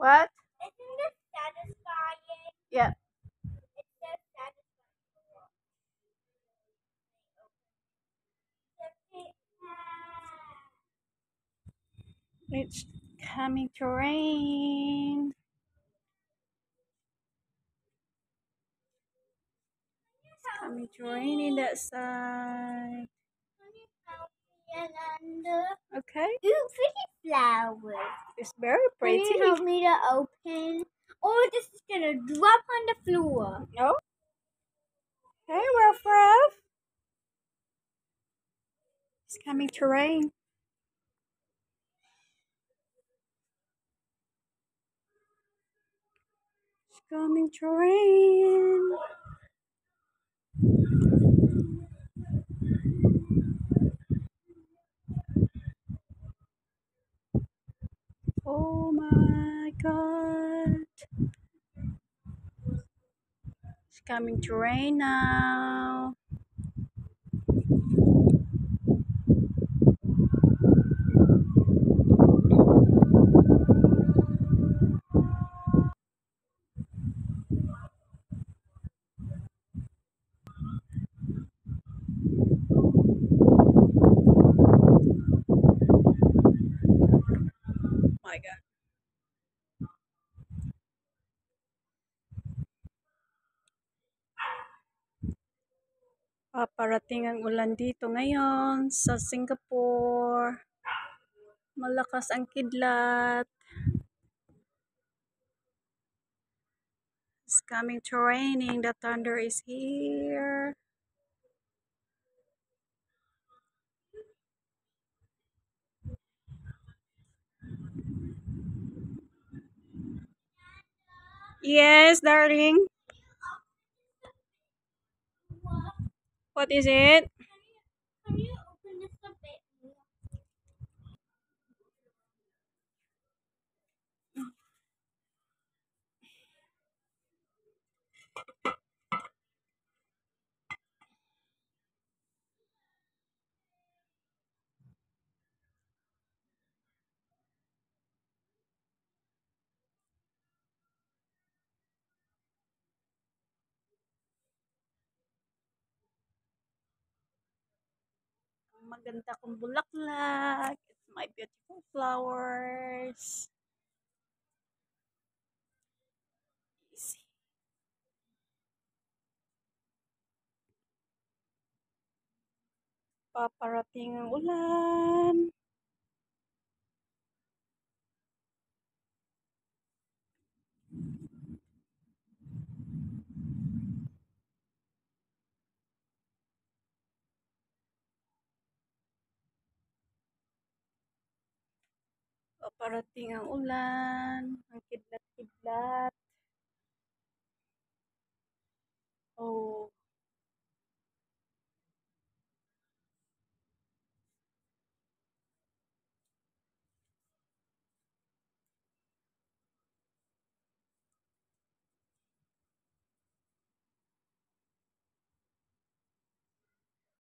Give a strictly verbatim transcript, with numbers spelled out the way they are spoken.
What? Isn't this satisfying? Yeah. It says satisfying. It's coming to rain. It's coming to rain in that side. Okay. Ooh, pretty flowers. It's very Can pretty. you help me to open? Oh, this is gonna drop on the floor. Oh. Hey, Ruff Ruff. It's coming to rain. It's coming to rain. Oh my God. It's coming to rain now. My God. Paparating ang ulan dito ngayon sa Singapore. Malakas ang kidlat. It's coming to raining. The thunder is here. Yes, darling. What is it? Can you open this a bit more? Maganda kong bulaklak. It's my beautiful flowers. Easy. Paparating ang ulan. Paparating ang ulan. Ang kidlat-kidlat.